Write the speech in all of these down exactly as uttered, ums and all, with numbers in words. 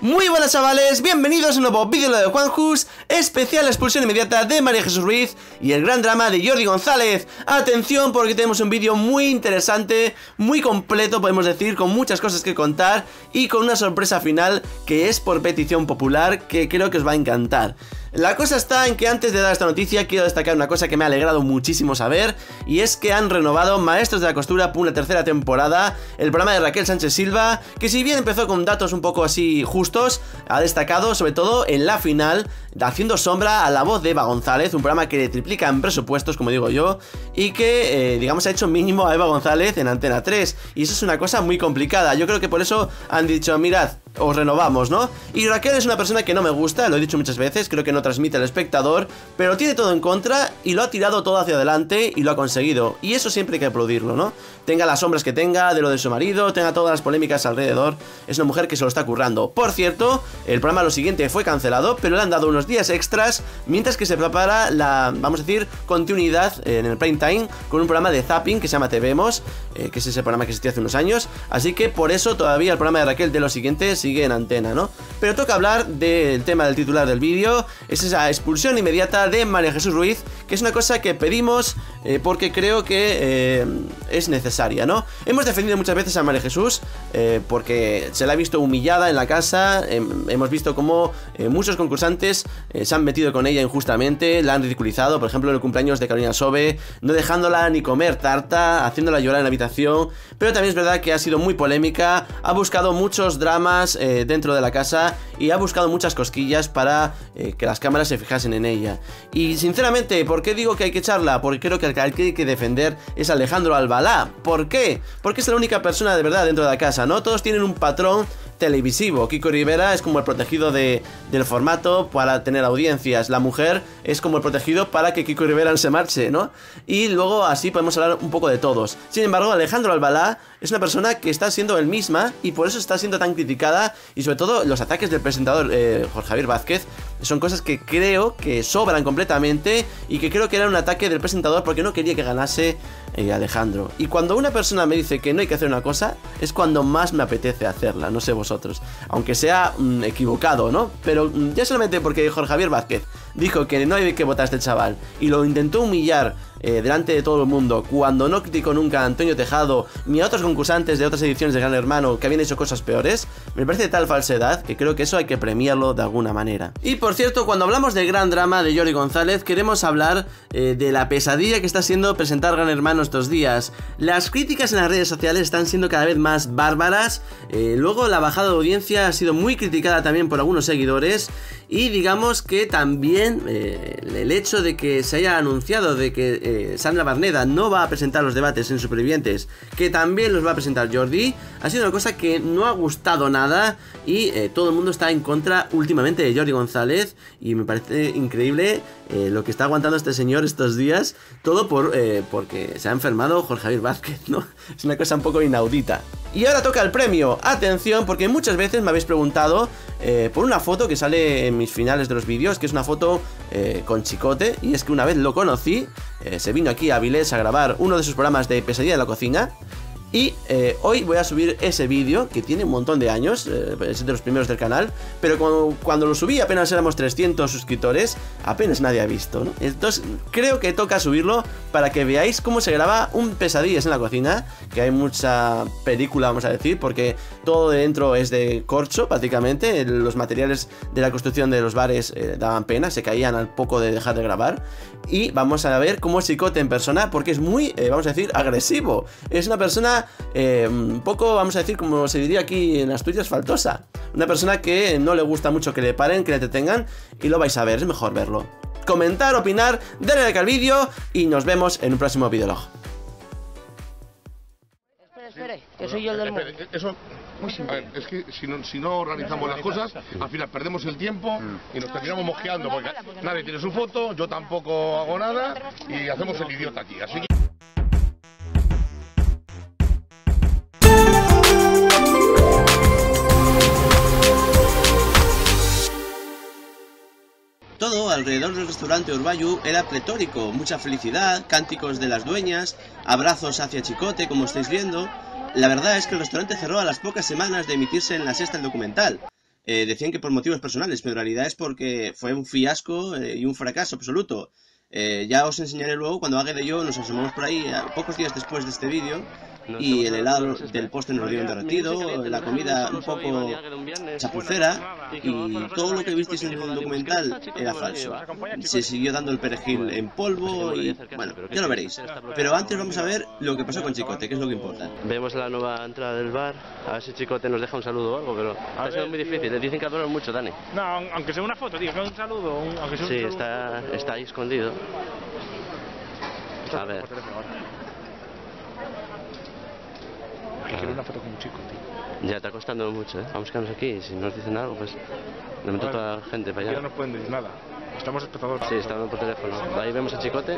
Muy buenas chavales, bienvenidos a un nuevo vídeo de Juanjus, especial expulsión inmediata de María Jesús Ruiz y el gran drama de Jordi González. Atención porque tenemos un vídeo muy interesante, muy completo podemos decir, con muchas cosas que contar y con una sorpresa final que es por petición popular que creo que os va a encantar. La cosa está en que antes de dar esta noticia quiero destacar una cosa que me ha alegrado muchísimo saber, y es que han renovado Maestros de la Costura por una tercera temporada, el programa de Raquel Sánchez Silva, que si bien empezó con datos un poco así justos, ha destacado sobre todo en la final, haciendo sombra a la voz de Eva González, un programa que le triplica en presupuestos, como digo yo, y que, eh, digamos, ha hecho mínimo a Eva González en Antena tres, y eso es una cosa muy complicada. Yo creo que por eso han dicho, mirad, os renovamos, ¿no? Y Raquel es una persona que no me gusta, lo he dicho muchas veces, creo que no transmite al espectador, pero tiene todo en contra y lo ha tirado todo hacia adelante y lo ha conseguido, y eso siempre hay que aplaudirlo, ¿no? Tenga las sombras que tenga de lo de su marido, tenga todas las polémicas alrededor, es una mujer que se lo está currando. Por cierto, el programa Lo Siguiente fue cancelado, pero le han dado unos días extras mientras que se prepara la, vamos a decir, continuidad en el prime time con un programa de zapping que se llama Te Vemos, eh, que es ese programa que existía hace unos años, así que por eso todavía el programa de Raquel de Lo Siguiente sigue en antena, ¿no? Pero toca hablar del tema del titular del vídeo, es esa expulsión inmediata de María Jesús Ruiz, que es una cosa que pedimos eh, porque creo que eh, es necesaria, ¿no? Hemos defendido muchas veces a María Jesús eh, porque se la ha visto humillada en la casa, eh, hemos visto cómo eh, muchos concursantes eh, se han metido con ella injustamente, la han ridiculizado, por ejemplo en el cumpleaños de Carolina Sobe, no dejándola ni comer tarta, haciéndola llorar en la habitación, pero también es verdad que ha sido muy polémica, ha buscado muchos dramas eh, dentro de la casa y ha buscado muchas cosquillas para eh, que las cámaras se fijasen en ella. Y sinceramente, ¿por qué digo que hay que echarla? Porque creo que el que hay que defender es Alejandro Albalá. ¿Por qué? Porque es la única persona de verdad dentro de la casa, ¿no? Todos tienen un patrón televisivo. Kiko Rivera es como el protegido de, del formato para tener audiencias. La mujer es como el protegido para que Kiko Rivera no se marche, ¿no? Y luego así podemos hablar un poco de todos. Sin embargo, Alejandro Albalá es una persona que está siendo él misma y por eso está siendo tan criticada, y sobre todo los ataques del presentador eh, Jorge Javier Vázquez son cosas que creo que sobran completamente y que creo que era un ataque del presentador porque no quería que ganase eh, Alejandro. Y cuando una persona me dice que no hay que hacer una cosa, es cuando más me apetece hacerla, no sé vosotros, aunque sea mmm, equivocado, ¿no? Pero mmm, ya solamente porque Jorge Javier Vázquez dijo que no hay que votar a este chaval y lo intentó humillar eh, delante de todo el mundo, cuando no criticó nunca a Antonio Tejado ni a otros concursantes de otras ediciones de Gran Hermano que habían hecho cosas peores, me parece de tal falsedad que creo que eso hay que premiarlo de alguna manera. Y por cierto, cuando hablamos del gran drama de Jordi González, queremos hablar eh, de la pesadilla que está siendo presentar Gran Hermano estos días. Las críticas en las redes sociales están siendo cada vez más bárbaras, eh, luego la bajada de audiencia ha sido muy criticada también por algunos seguidores, y digamos que también eh, el hecho de que se haya anunciado de que eh, Sandra Barneda no va a presentar los debates en Supervivientes, que también los va a presentar Jordi, ha sido una cosa que no ha gustado nada, y eh, todo el mundo está en contra últimamente de Jordi González, y me parece increíble eh, lo que está aguantando este señor estos días, todo por eh, porque se ha enfermado Jorge Javier Vázquez, ¿no? Es una cosa un poco inaudita. Y ahora toca el premio. Atención, porque muchas veces me habéis preguntado eh, por una foto que sale en mis finales de los vídeos, que es una foto eh, con Chicote, y es que una vez lo conocí, eh, se vino aquí a Avilés a grabar uno de sus programas de Pesadilla de la Cocina. Y eh, hoy voy a subir ese vídeo, que tiene un montón de años, eh, es de los primeros del canal, pero cuando, cuando lo subí apenas éramos trescientos suscriptores, apenas nadie ha visto, ¿no? Entonces creo que toca subirlo para que veáis cómo se graba un Pesadillas en la Cocina, que hay mucha película, vamos a decir, porque todo de dentro es de corcho prácticamente, los materiales de la construcción de los bares eh, daban pena, se caían al poco de dejar de grabar, y vamos a ver cómo es Chicote en persona, porque es muy, eh, vamos a decir, agresivo, es una persona Eh, un poco, vamos a decir, como se diría aquí en Asturias, faltosa. Una persona que no le gusta mucho que le paren, que le detengan, y lo vais a ver, es mejor verlo. Comentar, opinar, darle like al vídeo y nos vemos en un próximo videolog. Espera, espera, que soy yo el del móvil. Eso, a ver, es que si no, si no organizamos las cosas, al final perdemos el tiempo y nos terminamos mosqueando, porque nadie tiene su foto, yo tampoco hago nada y hacemos el idiota aquí, así que... Todo alrededor del restaurante Urbayu era pletórico, mucha felicidad, cánticos de las dueñas, abrazos hacia Chicote, como estáis viendo. La verdad es que el restaurante cerró a las pocas semanas de emitirse en La Sexta el documental. eh, decían que por motivos personales, pero en realidad es porque fue un fiasco eh, y un fracaso absoluto. Eh, ya os enseñaré luego, cuando Águeda y yo nos asomamos por ahí, a pocos días después de este vídeo, y el helado del postre nos lo dieron derretido, la comida un poco chapucera, y todo lo que visteis en el documental era falso. Se siguió dando el perejil en polvo y, bueno, ya lo veréis. Pero antes vamos a ver lo que pasó con Chicote, que es lo que importa. Vemos la nueva entrada del bar, a ver si Chicote nos deja un saludo o algo, pero ha sido muy difícil. Le dicen que adoran mucho, Dani. No, aunque sea una foto, tío, no un saludo, un, aunque sea un Sí, saludo. está, está ahí escondido. A ver. Quiero una foto con un chico, tío. Ya está costando mucho, ¿eh? Vamos a quedarnos aquí y si nos dicen algo, pues le meto toda la gente para Ya allá. no nos pueden decir nada. Estamos espectadores. Sí, está hablando por teléfono. Ahí vemos a Chicote.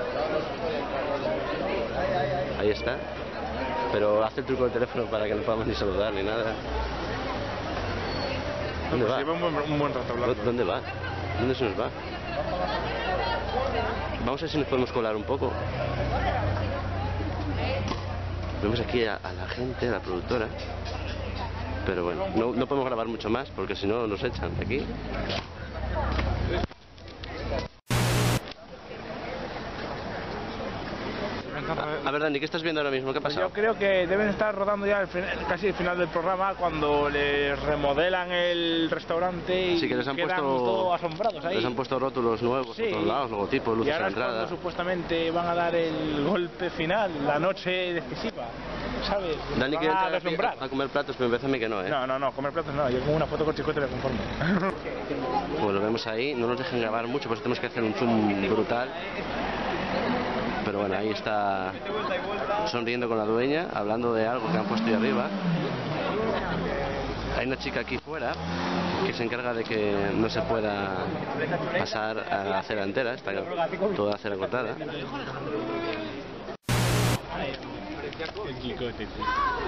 Ahí está. Pero hace el truco del teléfono para que no podamos ni saludar ni nada. ¿Dónde Pues va? lleva un buen, un buen rato hablando. ¿Dónde va? ¿Dónde se nos va? Vamos a ver si nos podemos colar un poco. Vemos aquí a, a la gente, a la productora. Pero bueno, no, no podemos grabar mucho más porque si no nos echan de aquí. A ver, Dani, ¿qué estás viendo ahora mismo? ¿Qué ha pasado? Yo creo que deben estar rodando ya el final, casi el final del programa cuando les remodelan el restaurante y Sí, que les han quedan puesto, todos asombrados ahí. les han puesto rótulos nuevos Sí. por todos lados, logotipos, Y luces a ahora la es cuando entrada. supuestamente van a dar el golpe final, la noche decisiva, ¿sabes? Dani Van quiere a entrar aquí deslumbrar. a, a comer platos, pero me parece a mí que no, ¿eh? No, no, no, comer platos no, yo con una foto con Chicote me conformo. Pues lo vemos ahí, no nos dejan grabar mucho, pues tenemos que hacer un zoom brutal. Pero bueno, ahí está sonriendo con la dueña, hablando de algo que han puesto ahí arriba. Hay una chica aquí fuera que se encarga de que no se pueda pasar a la acera entera, está toda acera cortada. El Chicote, tío.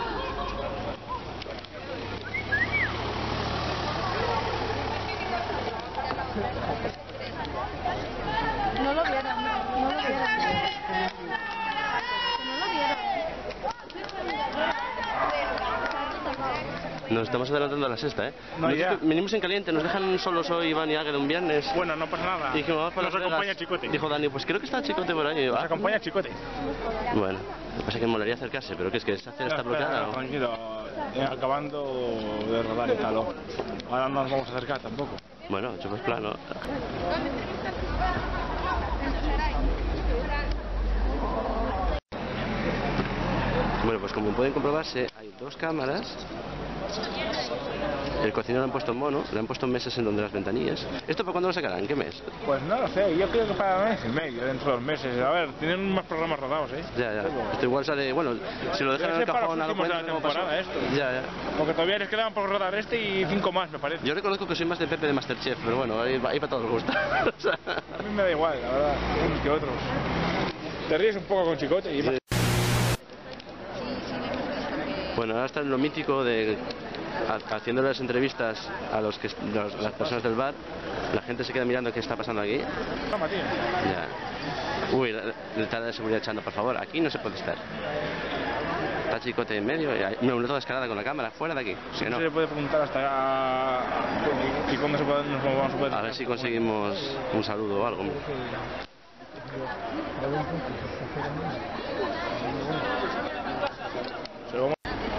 No lo vieron, no lo vieron. No lo vieron. Nos estamos adelantando a la sexta, ¿eh? No, Nosotros ya. venimos en caliente, nos dejan solos hoy Iván y Águeda un viernes. Bueno, no pasa nada. Y dijimos, vamos para Nos Las Vegas. acompaña Chicote. Dijo Dani, pues creo que está Chicote por ahí. Nos Ah, acompaña Chicote. bueno, lo que pasa es que molaría acercarse, pero ¿qué es que esta acera está bloqueada? ¿O? Tranquilo, eh, acabando de rodar y tal. ¿O? Ahora no nos vamos a acercar tampoco. Bueno, yo pues plano. Bueno, pues como pueden comprobarse, hay dos cámaras. El cocinero lo han puesto en mono, le han puesto mesas en donde las ventanillas. ¿Esto para cuándo lo sacarán? ¿Qué mes? Pues no lo sé, yo creo que para mes y medio, dentro de dos meses. A ver, tienen más programas rodados, ¿eh? Ya, ya. Esto igual sale, bueno, si lo dejan en Debe el ser para cajón los a lo últimos de la cuento, como pasó. temporada, esto. Ya, ya. Porque todavía les quedaban por rodar este y cinco más, me parece. Yo reconozco que soy más de Pepe de Masterchef, pero bueno, ahí, ahí para todos los gustos. O sea, A mí me da igual, la verdad, unos que otros. Te ríes un poco con Chicote y... Sí. Bueno, ahora está en lo mítico de ha- haciendo las entrevistas a los que los- las personas del bar. La gente se queda mirando qué está pasando aquí. Toma, tío. Ya. Uy, la- el tal de seguridad echando, por favor, aquí no se puede estar. Está Chicote en medio y hay una toda descarada con la cámara, fuera de aquí. Si No no, se le puede preguntar hasta... ¿Y cuándo se puede, nos vamos a poder... a ver si conseguimos un saludo o algo. Se lo vamos-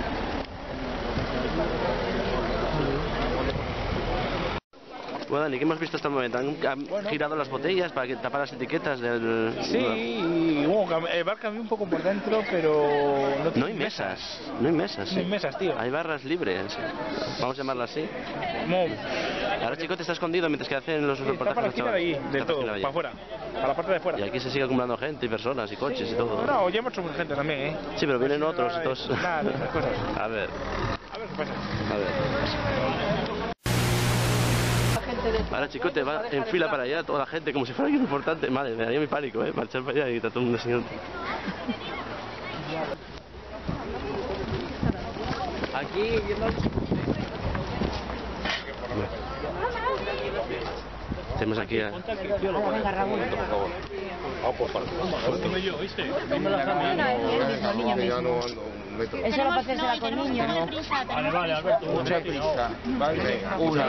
Bueno, Dani, ¿qué hemos visto hasta el momento? Han, han Bueno. girado las botellas para que tapar las etiquetas del... Sí, y bueno, cam- el bar cambió un poco por dentro, pero... No tiene hay mesas, no hay mesas. No hay sí. mesas, tío. Hay barras libres, vamos a llamarlas así. No, Ahora Chicote está escondido mientras que hacen los está reportajes. para la los esquina de allí, chavales. del Está todo, para la para esquina afuera, para la parte de de fuera. allí. Y aquí se sigue acumulando gente y personas y coches y todo. No, ya hemos hecho gente también, ¿eh? Sí, pero vienen Sí, otros, nada, entonces... nada, de esas cosas. A ver, A ver qué pasa. a ver. Ahora Chicote va en fila para allá, toda la gente, como si fuera alguien importante. Madre, me daría mi pánico, ¿eh? Marchar para allá y está todo el mundo siguiente. Aquí, tenemos aquí a... Ya no ando metro. Eso no para hacérsela con niños, ¿no? Vale, vale, Alberto, mucha prisa. Vale, Venga, una.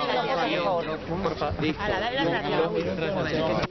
A la dale las gracias.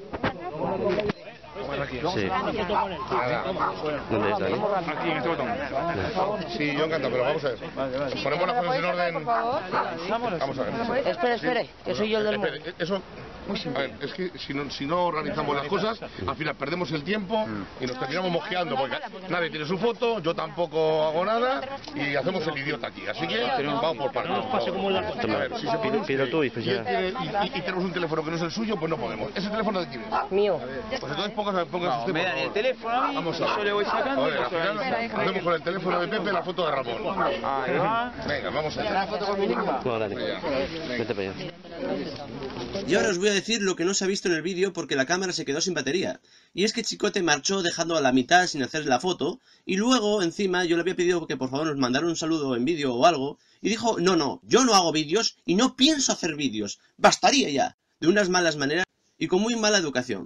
Sí. ¿Dónde está? ¿No? Aquí, en este botón. Sí, yo encantado, pero vamos a ver. Ponemos las cosas en orden. Vamos a ver. Espere, espere, que soy yo el del mundo. Espere, eso... A ver, es que si no, si no organizamos las cosas, al final perdemos el tiempo y nos terminamos mosqueando porque nadie tiene su foto, yo tampoco hago nada y hacemos el idiota aquí. Así que vamos por partes. A ver, si se puede. Pido tú y pues Y, él ya. tiene- y- y- y tenemos un teléfono que no es el suyo, pues no podemos. ¿Ese teléfono de quién es? Mío. Pues entonces pongas, pongas usted, por Me dan el favor. teléfono a mí, Vamos a ver. yo le voy sacando. A ver, y al paso a final él. hacemos con el teléfono de Pepe la foto de Ramón. Ahí va. Venga, vamos allá. No, dale. Vete para allá. Y ahora os voy a decir lo que no se ha visto en el vídeo porque la cámara se quedó sin batería. Y es que Chicote marchó dejando a la mitad sin hacer la foto, y luego, encima, yo le había pedido que por favor nos mandara un saludo en vídeo o algo, y dijo, no, no, yo no hago vídeos y no pienso hacer vídeos, bastaría ya, de unas malas maneras y con muy mala educación.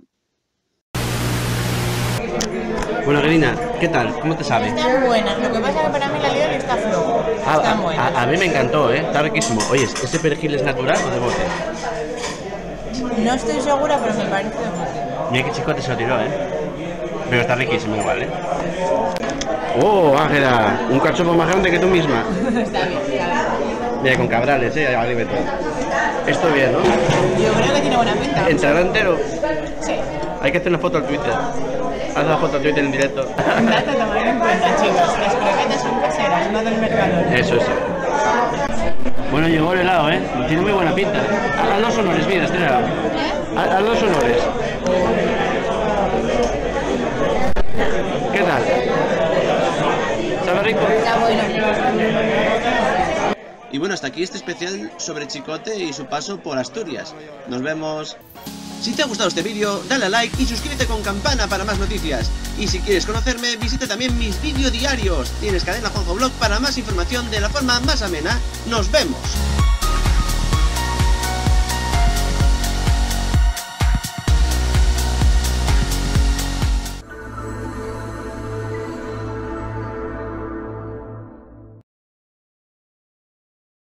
Bueno, Karina, ¿qué tal? ¿Cómo te sabe? Están buenas, lo que pasa es que para mí la Lidl está flojo. Ah, Están buenas. a, a mí me encantó, ¿eh? Está riquísimo. Oye, ¿ese perejil es natural o de bote? No estoy segura, pero me parece de bote. Mira que Chicote se lo tiró, ¿eh? Pero está riquísimo igual, ¿eh? ¡Oh, Ángela! Un cachopo más grande que tú misma. Está bien, está bien. Mira, con cabrales, ¿eh? Arriba y todo. Esto bien, ¿no? Yo creo que tiene buena pinta. ¿Entrará entero? Sí. Hay que hacer una foto al Twitter. Haz la foto al Twitter en directo. Un dato a tomar en cuenta, chicos. Las croquetas son caseras, no del mercado. Eso, eso. Bueno, llegó el helado, ¿eh? Tiene muy buena pinta. Haz los honores, mira, este helado. Haz haz los honores. ¿Qué tal? ¿Sabe rico? Está bueno. Y bueno, hasta aquí este especial sobre Chicote y su paso por Asturias. Nos vemos. Si te ha gustado este vídeo, dale a like y suscríbete con campana para más noticias. Y si quieres conocerme, visita también mis vídeos diarios. Tienes Cadena Juanjo Blog para más información de la forma más amena. ¡Nos vemos!